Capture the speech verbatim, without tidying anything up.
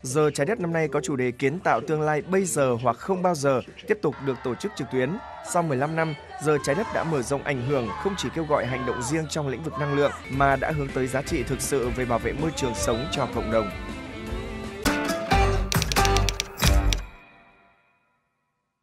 Giờ trái đất năm nay có chủ đề kiến tạo tương lai bây giờ hoặc không bao giờ, tiếp tục được tổ chức trực tuyến. Sau mười lăm năm, Giờ trái đất đã mở rộng ảnh hưởng, không chỉ kêu gọi hành động riêng trong lĩnh vực năng lượng mà đã hướng tới giá trị thực sự về bảo vệ môi trường sống cho cộng đồng.